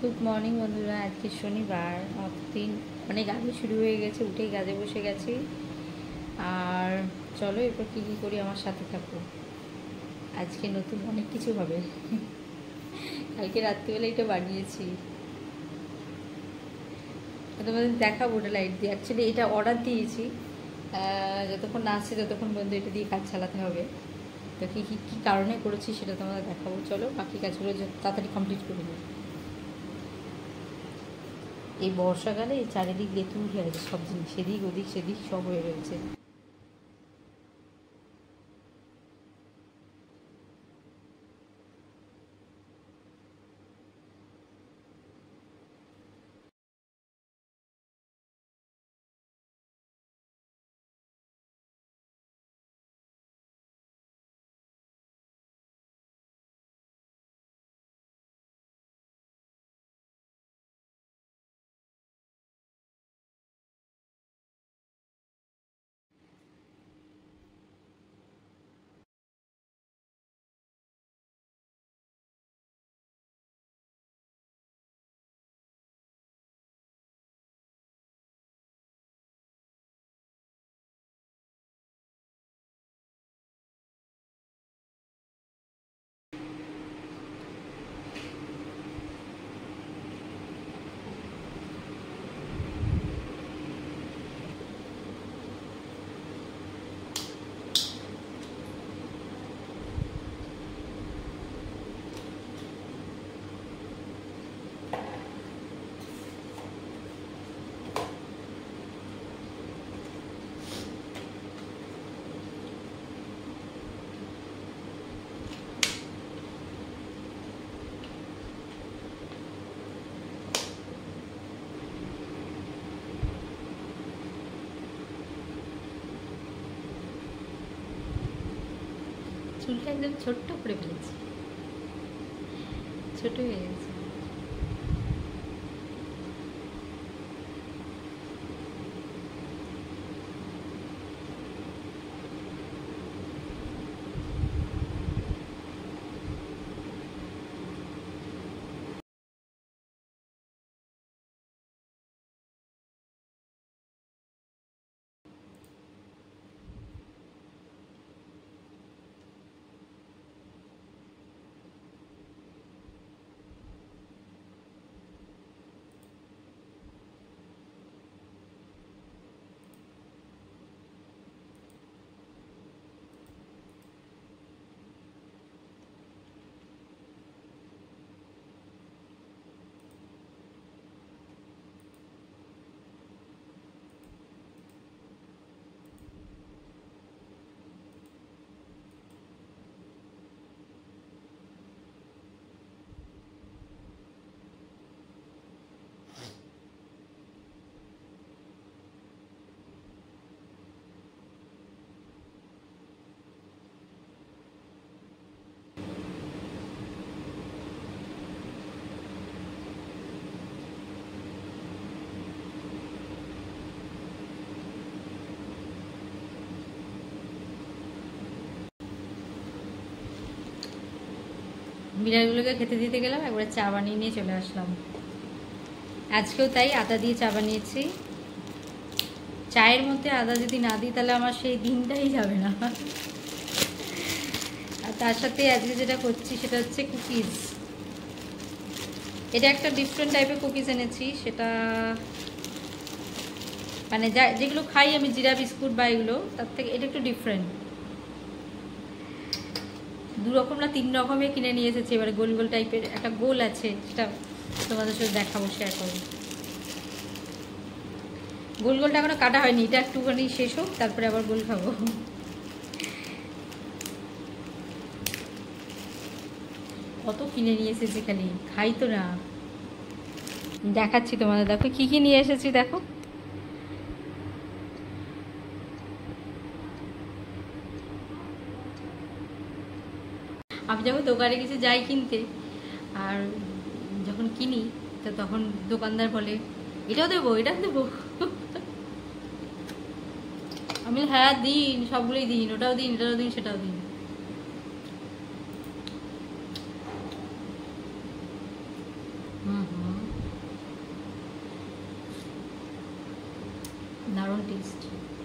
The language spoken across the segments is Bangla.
গুড মর্নিং বন্ধুরা। আজকে শনিবার, দিন অনেক আগে শুরু হয়ে গেছে, উঠেই কাজে বসে গেছি। আর চলো এরপর কী কী করি আমার সাথে থাকো। আজকে নতুন অনেক কিছু হবে। কালকে রাত্রিবেলা এটা বানিয়েছি, তোমাদের দেখাবো ওটা লাইট দিয়ে। অ্যাকচুয়ালি এটা অর্ডার দিয়েছি, যতক্ষণ না আসছে ততক্ষণ বন্ধু এটা দিয়ে কাজ চালাতে হবে। তো কী কী কী কারণে করেছি সেটা তোমাদের দেখাবো। চলো বাকি কাজগুলো তাড়াতাড়ি কমপ্লিট করে নিই। এই বর্ষাকালে চারিদিক লেতুর হয়ে আছে, সব জিনিস সেদিক ওদিক সেদিক সব হয়ে রয়েছে। চুলটা একদম ছোট্ট করে ফেলেছি, ছোট হয়ে গেছে। বিড়ালগুলোকে খেতে দিতে গেলাম, একবারে চা বানিয়ে নিয়ে চলে আসলাম। আজকেও তাই আদা দিয়ে চা বানিয়েছি। চায়ের মধ্যে আদা যদি না দিই তাহলে আমার সেই দিনটাই যাবে না। আর তার সাথে আজকে যেটা করছি সেটা হচ্ছে কুকিজ। এটা একটা ডিফারেন্ট টাইপের কুকিজ এনেছি, সেটা মানে যেগুলো খাই আমি জিরা বিস্কুট বা এগুলো, তার থেকে এটা একটু ডিফারেন্ট। 2 রকম না 3 রকমের কিনে নিয়ে এসেছি। এবারে গোল গোল টাইপের একটা গোল আছে, সেটা তোমাদের সাথে দেখাবো, শেয়ার করবো। গোল গোলটা এখনো কাটা হয়নি, এটা একটুখানি শেষ হোক তারপরে আবার গোল খাবো। কত কিনে নিয়ে এসেছি, খালি খাই তো না। দেখাচ্ছি তোমাদের, দেখো কি কি নিয়ে এসেছি দেখো। আমি যখন দোকানে কিছু যাই কিনতে, আর যখন কিনি তো তখন দোকানদার বলে এটাও দেবো এটাও দেবো। আমি হ্যাঁ দিন, সবগুলোই দিন, ওটাও দিন এটাও দিন সেটাও দিন। টেস্ট।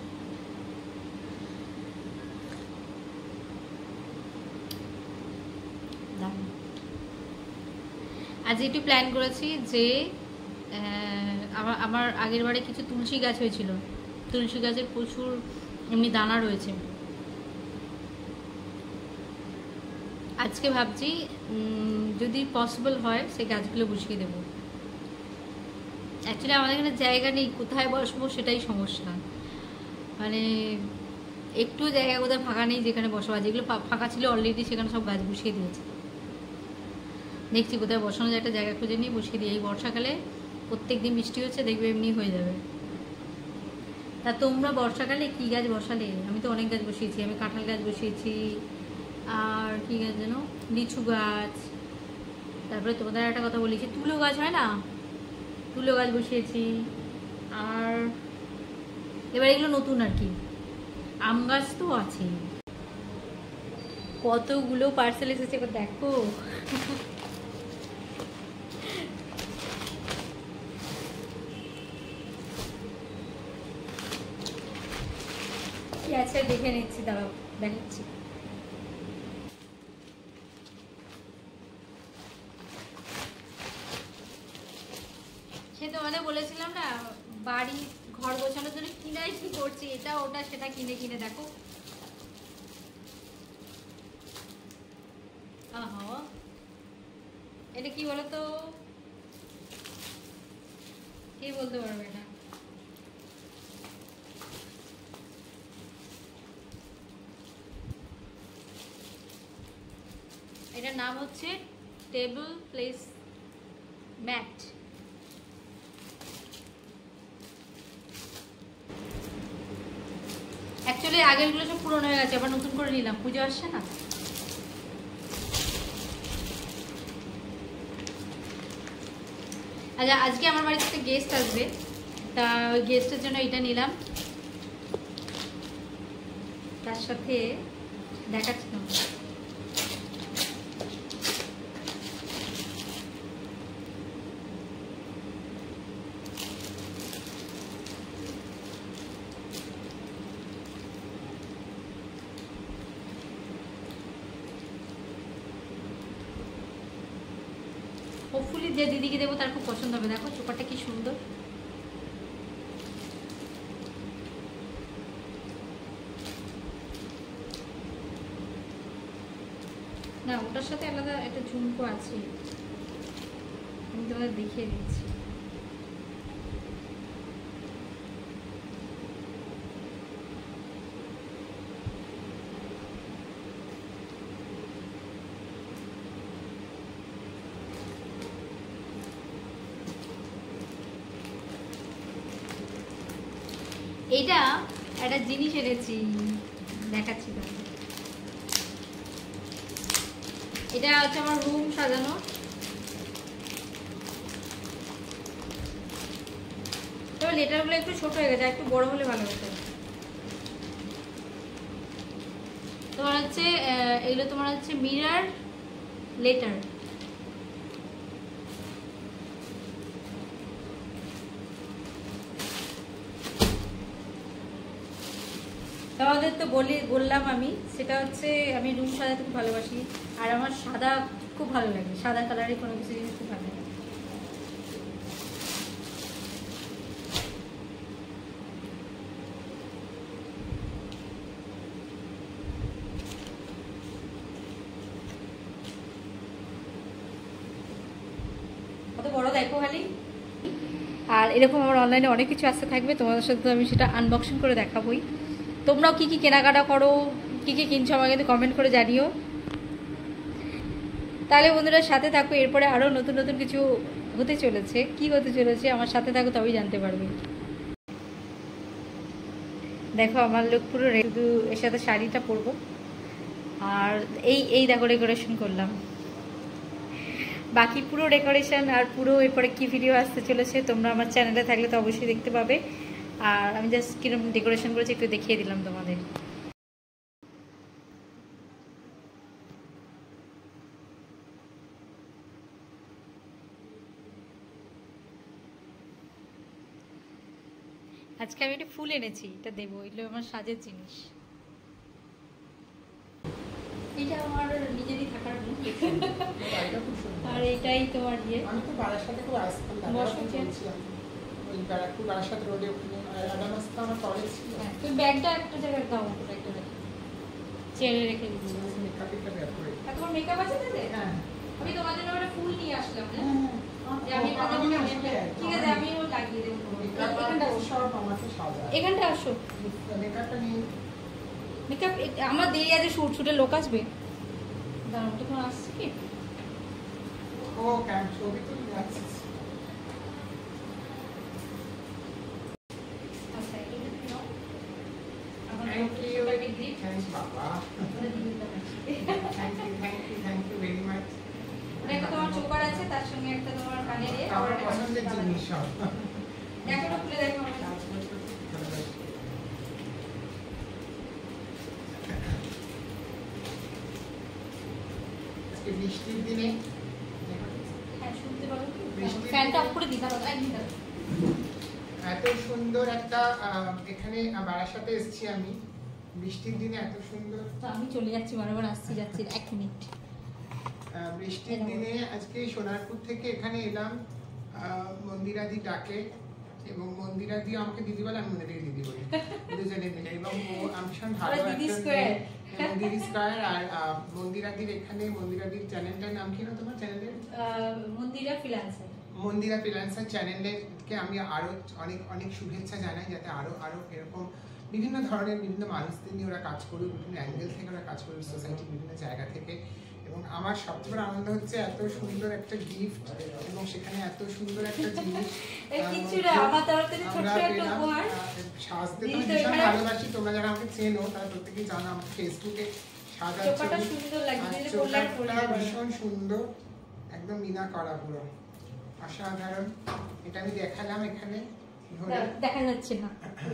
আজ একটু প্ল্যান করেছি যে আমার আগের বারে কিছু তুলসী গাছ হয়েছিল, তুলসী গাছের প্রচুর এমনি দানা রয়েছে। আজকে ভাবছি যদি পসিবল হয় সেই গাছগুলো বসিয়ে দেবো। অ্যাকচুয়ালি আমাদের এখানে জায়গা নেই, কোথায় বসবো সেটাই সমস্যা। মানে একটু জায়গা কোথায় ফাঁকা নেই যেখানে বসবা, যেগুলো ফাঁকা ছিল অলরেডি সেখানে সব গাছ বসিয়ে দিয়েছে। দেখছি কোথায় বসানো যায়, একটা জায়গা খুঁজে নিয়ে বসিয়ে দিই। এই বর্ষাকালে প্রত্যেক দিন বৃষ্টি হচ্ছে, দেখবে এমনি হয়ে যাবে। তা তোমরা বর্ষাকালে কি গাছ বসালে? আমি তো অনেক গাছ বসিয়েছি। আমি কাঁঠাল গাছ বসিয়েছি, আর কি গাছ যেন, লিচু গাছ, তারপরে তোমাদের একটা কথা বলেছি, তুলো গাছ হয় না, তুলো গাছ বসিয়েছি। আর এবার এগুলো নতুন আর কি, আম গাছ তো আছেই। কতগুলো পার্সেল এসেছে এবার দেখো। কি আছে দেখে নিচ্ছি, দাঁড়াও দেখাচ্ছি। সে তোমাদের বলেছিলাম না, বাড়ি ঘর গোছানোর জন্য কিনাই কি করছি, এটা ওটা সেটা কিনে কিনে দেখো। আহা, এটা কি বলতো, কে বলতে পারবে এটা? এটার নাম হচ্ছে টেবিল প্লেস ম্যাট। অ্যাকচুয়ালি আগেরগুলো সব পুরনো হয়ে গেছে, আবার নতুন করে নিলাম, পুজো আসছে না। আচ্ছা, আজকে আমার বাড়িতে একটা গেস্ট আসবে, তা ওই গেস্টের জন্য এটা নিলাম। তার সাথে দেখাচ্ছি না, হোপফুলি যে দিদিকে দেবো তার খুব পছন্দ হবে। দেখো চোপারটা কি সুন্দর। না, ওটার সাথে আলাদা একটা ঝুমকো আছে, আমি তোমাদের দেখিয়ে দিচ্ছি। এটা একটা জিনিস এনেছি, দেখাচ্ছি তোমাদের। এটা হচ্ছে আমার রুম সাজানো। তবে লেটারগুলো একটু ছোট হয়ে গেছে, একটু বড় হলে ভালো হতো। তোমার হচ্ছে এগুলো তোমার হচ্ছে মিরর লেটার। তোমাদের তো বললাম আমি, সেটা হচ্ছে আমি রুম সাজাতে খুব ভালোবাসি, আর আমার সাদা খুব ভালো লাগে, সাদা কালারের কোনো কিছু জিনিস খুব ভালো লাগে। কত বড় দেখো খালি। আর এরকম আমার অনলাইনে অনেক কিছু আসতে থাকবে, তোমাদের সাথে আমি সেটা আনবক্সিং করে দেখাবোই। তোমরাও কি কি কেনাকাটা করো, কি কি কিনছো আমাকে কিন্তু কমেন্ট করে জানিও। তাহলে বন্ধুরা সাথে থাকো, এরপরে আরও নতুন নতুন কিছু হতে চলেছে। কি হতে চলেছে আমার সাথে থাকো, তবেই জানতে পারবে। দেখো আমার লুক পুরো রেডি, শুধু এর সাথে শাড়িটা পরবো। আর এই এই দেখো ডেকোরেশন করলাম, বাকি পুরো ডেকোরেশন আর পুরো এরপরে কি ভিডিও আসতে চলেছে তোমরা আমার চ্যানেলে থাকলে তো অবশ্যই দেখতে পাবে। আর আমি জাস্ট কিরকম ডেকোরেশন করেছি একটু দেখিয়ে দিলাম তোমাদের। আজকে আমি একটা ফুল এনেছি, এটা দেবো, এগুলো আমার সাজের জিনিস। এটা আমার নিজেরই থাকার রুম, আর এটাই তোমার ইয়ে। আমি তো বারাসাতে খুব আসতাম, ওই ব্যারাকপুর বারাসাত রোডে ওখানে আদামাসটা আমার কলেজ ছিল। তুমি ব্যাগটা একটা জায়গায় দাও, ব্যাগটা রেখে চেয়ারে রেখে দিচ্ছি। মেকআপটা ব্যাগ করে। আর তোমার মেকআপ আছে তাতে? হ্যাঁ, আমি তোমার জন্য একটা ফুল নিয়ে আসলাম। হ্যাঁ, আমি ঠিক আছে, আমিও লাগিয়ে দেবো। এখানটা আসো, মেকআপটা নিয়ে। মেকআপ আমার দেরি আছে, শুটের লোক আসবে। দাঁড়াও, তখন আসছে কি? ও কেন ছবি তো যাচ্ছে। তোমার চোকার আছে, তার সঙ্গে একটা তোমার কানের পছন্দের জিনিস সব। দেখো, খুলে দেখো। বৃষ্টির দিনে শুনতে পাবো, ফ্যানটা অফ করে দিতে হবে। এত সুন্দর একটা এখানে বারাসাতে এসেছি আমি বৃষ্টির দিনে, এত সুন্দর। আমি চলে যাচ্ছি, বারবার আসছি যাচ্ছি, 1 মিনিট। বৃষ্টির দিনে আজকে সোনারপুর থেকে এখানে এলাম মন্দিরাদি ডাকে, এবং মন্দিরাদি আমাকে দিদি বলে, আমি মনে থেকে দিদি বলি, দুজনে মিলে। এবং আমি ভীষণ ভালো দিদি স্কয়ার। আর মন্দিরাদির এখানে, মন্দিরাদির চ্যানেলটার নাম কি না তোমার চ্যানেলের? মন্দিরা ফ্রিল্যান্সার চ্যানেলকে আমি আরো অনেক অনেক শুভেচ্ছা জানাই, যাতে আরো এরকম বিভিন্ন ধরনের বিভিন্ন মানুষদের নিয়ে ওরা কাজ করুক, বিভিন্ন অ্যাঙ্গেল থেকে ওরা কাজ করুক, সোসাইটির বিভিন্ন জায়গা থেকে। এবং আমার সবচেয়ে বড় আনন্দ হচ্ছে এত সুন্দর একটা গিফট, এবং সেখানে এত সুন্দর একটা জিনিস সাজতে তো ভীষণ ভালোবাসি। তোমরা যারা আমাকে চেনো তারা প্রত্যেকেই জানো, আমার ফেসবুকে ভীষণ সুন্দর, একদম মিনা করা, পুরো অসাধারণ। এটা আমি দেখালাম এখানে, দেখা যাচ্ছে না,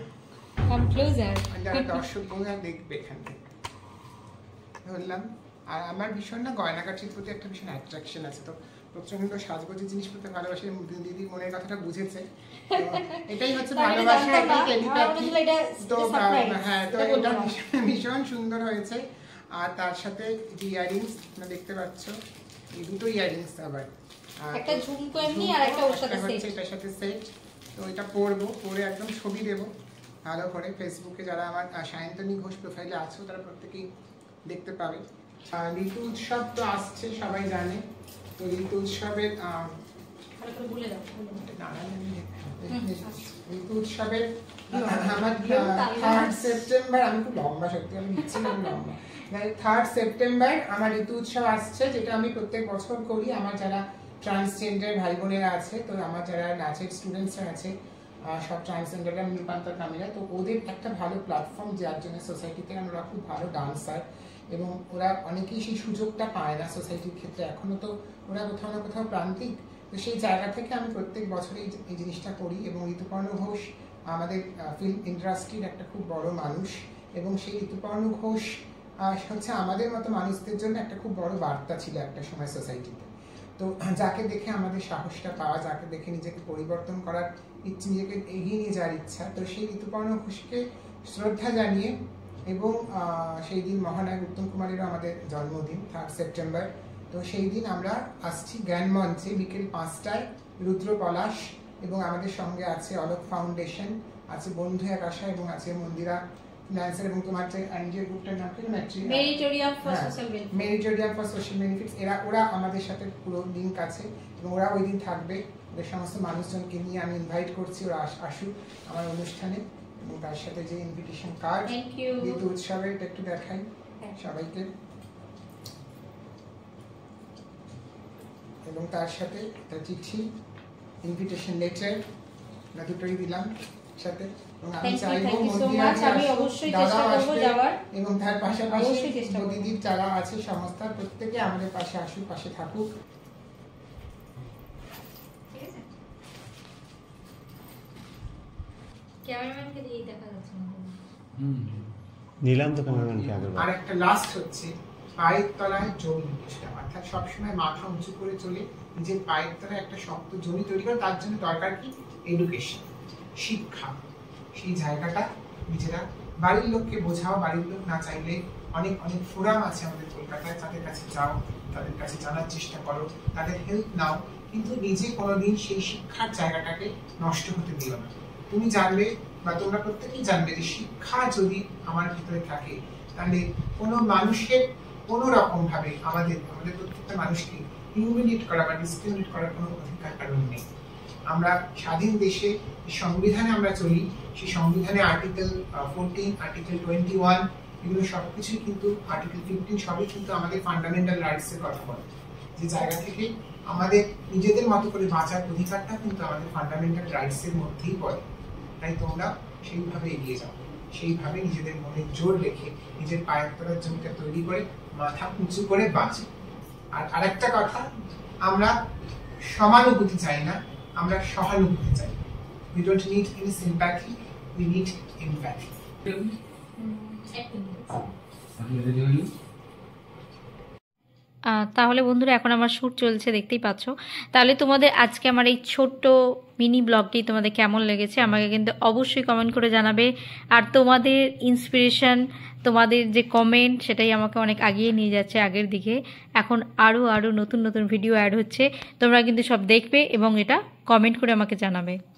যারা দর্শক বন্ধুরা দেখবে এখান থেকে ধরলাম। আর আমার ভীষণ না গয়নাগাটির প্রতি একটা ভীষণ অ্যাট্রাকশন আছে, তো প্রচন্ড সাজগোজের জিনিস করতে ভালোবাসি। দিদির মনের কথাটা বুঝেছে, এটাই হচ্ছে ভালোবাসা, এটাই টেলিপ্যাথি। তো হ্যাঁ, তো এটা ভীষণ সুন্দর হয়েছে। আর তার সাথে ইয়াররিংস দেখতে পাচ্ছ, এই দুটো ইয়াররিংস, আবার একটা ঝুমকো এমনি আর একটা ওর সাথে সেট, এটার সাথে সেট। তো এটা পরবো, পরে একদম ছবি দেবো ভালো করে ফেসবুকে। যারা আমার সায়ন্তনী ঘোষ প্রোফাইলে আছো তারা প্রত্যেকেই দেখতে পাবে। ঋতু উৎসব তো আসছে, সবাই জানে। তো ঋতু উৎসবের ঋতু উৎসবের আমার 3rd সেপ্টেম্বর, আমি খুব লম্বা, সত্যি আমি দিচ্ছিলাম লম্বা, 3rd সেপ্টেম্বর আমার ঋতু উৎসব আসছে, যেটা আমি প্রত্যেক বছর করি। আমার যারা ট্রান্সজেন্ডার ভাই বোনেরা আছে, তো আমার যারা নাচের স্টুডেন্টসরা আছে, সব ট্রান্সজেন্ডাররা, রূপান্তর কামীরা, তো ওদের একটা ভালো প্ল্যাটফর্ম, যার জন্য সোসাইটিতে ওরা খুব ভালো ডান্সার, এবং ওরা অনেকেই সেই সুযোগটা পায় না সোসাইটির ক্ষেত্রে। এখনো তো ওরা কোথাও না কোথাও প্রান্তিক। তো সেই জায়গা থেকে আমি প্রত্যেক বছর এই জিনিসটা করি। এবং ঋতুপর্ণ ঘোষ আমাদের ফিল্ম ইন্ডাস্ট্রির একটা খুব বড় মানুষ, এবং সেই ঋতুপর্ণ ঘোষ হচ্ছে আমাদের মতো মানুষদের জন্য একটা খুব বড় বার্তা ছিল একটা সময় সোসাইটিতে। তো যাকে দেখে আমাদের সাহসটা পাওয়া, যাকে দেখে নিজেকে পরিবর্তন করার ইচ্ছে, নিজেকে এগিয়ে নিয়ে যাওয়ার ইচ্ছা, তো সেই ঋতুপর্ণ ঘোষকে শ্রদ্ধা জানিয়ে, এবং সেই দিন মহানায়ক উত্তম কুমারেরও আমাদের জন্মদিন 3rd সেপ্টেম্বর। তো সেই দিন আমরা আসছি জ্ঞান মঞ্চে বিকেল 5টায়, রুদ্র পলাশ, এবং আমাদের সঙ্গে আছে অলোক ফাউন্ডেশন, আছে বন্ধু এক আশা, এবং আছে মন্দিরা ফ্রিল্যান্সার, এবং তোমার যে এনজিও গ্রুপটার নাম কি? Meritorium for social benefits. ওরা আমাদের সাথে পুরো লিঙ্ক আছে, এবং ওরা ওই দিন থাকবে। ওদের সমস্ত মানুষজনকে নিয়ে আমি ইনভাইট করছি, ওরা আসুক আমার অনুষ্ঠানে। এবং তার সাথে যে ইনভিটেশন কার্ড, ঋতু উৎসবের একটু দেখাই সবাইকে, এবং তার সাথে একটা চিঠি, ইনভিটেশন লেটার, দুটোই দিলাম সাথে। এবং আমি চাইবো এবং তার পাশাপাশি দিদির যারা আছে সংস্থা, প্রত্যেকে আমাদের পাশে আসুক, পাশে থাকুক। ক্যামেরাম্যানকে দিয়ে দেখা যাচ্ছে না, নিলাম তো ক্যামেরাম্যানকে আগে। আর একটা লাস্ট হচ্ছে পায়ের তলায় জমি, অর্থাৎ সবসময় মাথা উঁচু করে চলে নিজের পায়ের তলায় একটা শক্ত জমি তৈরি করে। তার জন্য দরকার কি? এডুকেশন, শিক্ষা। সেই জায়গাটা নিজেরা বাড়ির লোককে বোঝাও। বাড়ির লোক না চাইলে অনেক অনেক ফোরাম আছে আমাদের কলকাতায়, তাদের কাছে যাও, তাদের কাছে জানার চেষ্টা করো, তাদের হেল্প নাও, কিন্তু নিজে কোনোদিন সেই শিক্ষার জায়গাটাকে নষ্ট হতে দিও না। তুমি জানবে বা তোমরা প্রত্যেকেই জানবে যে শিক্ষা যদি আমার ভিতরে থাকে তাহলে কোনো মানুষের কোনো রকম ভাবে আমাদের প্রত্যেকটা মানুষকে হিউমিলিয়েট করা বা ডিসক্রিমিনেট করার কোনো অধিকার কারণ নেই। আমরা স্বাধীন দেশে সংবিধানে আমরা চলি, সেই সংবিধানে আর্টিকেল 14, আর্টিকেল 21 এগুলো সবকিছুই কিন্তু, আর্টিকেল 15 সবই কিন্তু আমাদের ফান্ডামেন্টাল রাইটস এর কথা বলে। যে জায়গা থেকে আমাদের নিজেদের মতো করে বাঁচার অধিকারটা কিন্তু আমাদের ফান্ডামেন্টাল রাইটস এর মধ্যেই পড়ে। তাই তোমরা সেইভাবে এগিয়ে যাও, সেইভাবে নিজেদের মনে জোর রেখে নিজের পায়ের তলার জমিটা তৈরি করে মাথা উঁচু করে বাঁচো। আর আরেকটা কথা, আমরা সমানুভূতি চাই না, আমরা সহানুভূতি চাই। We don't need any sympathy, we need empathy. তাহলে বন্ধুরা এখন আমার শ্যুট চলছে, দেখতেই পাচ্ছ। তাহলে তোমাদের আজকে আমার এই ছোট্ট মিনি ব্লগটি তোমাদের কেমন লেগেছে আমাকে কিন্তু অবশ্যই কমেন্ট করে জানাবে। আর তোমাদের ইন্সপিরেশন, তোমাদের যে কমেন্ট, সেটাই আমাকে অনেক আগিয়ে নিয়ে যাচ্ছে আগের দিকে। এখন আরও নতুন নতুন ভিডিও অ্যাড হচ্ছে, তোমরা কিন্তু সব দেখবে এবং এটা কমেন্ট করে আমাকে জানাবে।